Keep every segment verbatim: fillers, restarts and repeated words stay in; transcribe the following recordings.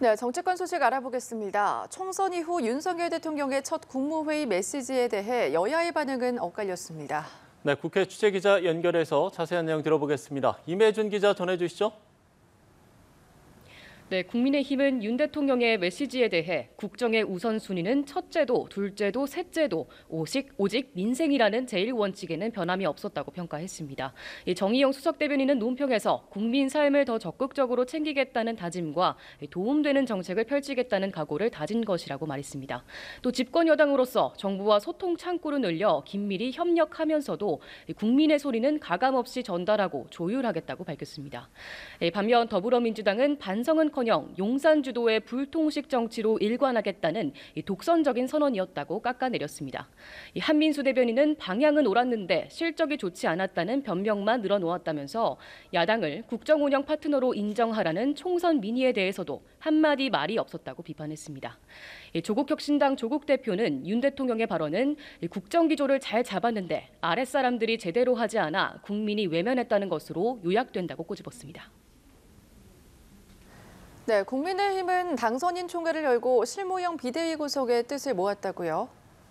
네, 정치권 소식 알아보겠습니다. 총선 이후 윤석열 대통령의 첫 국무회의 메시지에 대해 여야의 반응은 엇갈렸습니다. 네, 국회 취재기자 연결해서 자세한 내용 들어보겠습니다. 임혜준 기자 전해주시죠. 네, 국민의힘은 윤 대통령의 메시지에 대해 국정의 우선순위는 첫째도, 둘째도, 셋째도 오직, 오직 민생이라는 제일 원칙에는 변함이 없었다고 평가했습니다. 정의용 수석 대변인은 논평에서 국민 삶을 더 적극적으로 챙기겠다는 다짐과 도움되는 정책을 펼치겠다는 각오를 다진 것이라고 말했습니다. 또 집권 여당으로서 정부와 소통 창구를 늘려 긴밀히 협력하면서도 국민의 소리는 가감없이 전달하고 조율하겠다고 밝혔습니다. 반면 더불어민주당은 반성은 커녕 용산 주도의 불통식 정치로 일관하겠다는 독선적인 선언이었다고 깎아내렸습니다. 한민수 대변인은 방향은 옳았는데 실적이 좋지 않았다는 변명만 늘어놓았다면서 야당을 국정운영 파트너로 인정하라는 총선 민의에 대해서도 한마디 말이 없었다고 비판했습니다. 조국혁신당 조국 대표는 윤 대통령의 발언은 국정기조를 잘 잡았는데 아랫사람들이 제대로 하지 않아 국민이 외면했다는 것으로 요약된다고 꼬집었습니다. 네, 국민의힘은 당선인 총회를 열고 실무형 비대위 구성의 뜻을 모았다고요?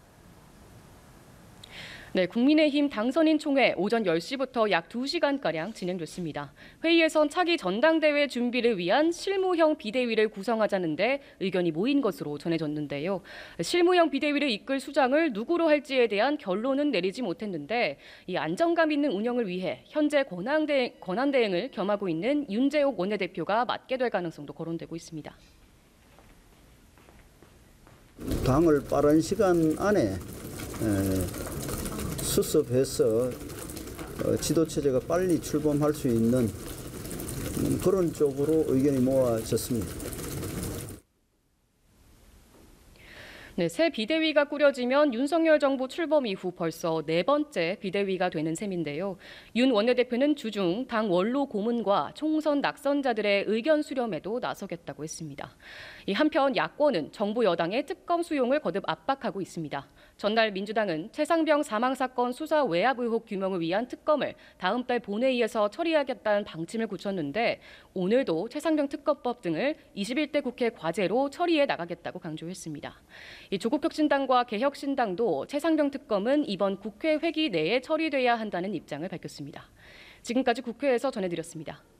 네, 국민의힘 당선인 총회 오전 열 시부터 약 두 시간가량 진행됐습니다. 회의에선 차기 전당대회 준비를 위한 실무형 비대위를 구성하자는데 의견이 모인 것으로 전해졌는데요. 실무형 비대위를 이끌 수장을 누구로 할지에 대한 결론은 내리지 못했는데 이 안정감 있는 운영을 위해 현재 권한대행, 권한대행을 겸하고 있는 윤재옥 원내대표가 맡게 될 가능성도 거론되고 있습니다. 당을 빠른 시간 안에 에... 수습해서 지도체제가 빨리 출범할 수 있는 그런 쪽으로 의견이 모아졌습니다. 네, 새 비대위가 꾸려지면 윤석열 정부 출범 이후 벌써 네 번째 비대위가 되는 셈인데요. 윤 원내대표는 주중 당 원로 고문과 총선 낙선자들의 의견 수렴에도 나서겠다고 했습니다. 이 한편 야권은 정부 여당의 특검 수용을 거듭 압박하고 있습니다. 전날 민주당은 최상병 사망 사건 수사 외압 의혹 규명을 위한 특검을 다음 달 본회의에서 처리하겠다는 방침을 굳혔는데 오늘도 최상병 특검법 등을 이십일 대 국회 과제로 처리해 나가겠다고 강조했습니다. 이 조국혁신당과 개혁신당도 최상병 특검은 이번 국회 회기 내에 처리돼야 한다는 입장을 밝혔습니다. 지금까지 국회에서 전해드렸습니다.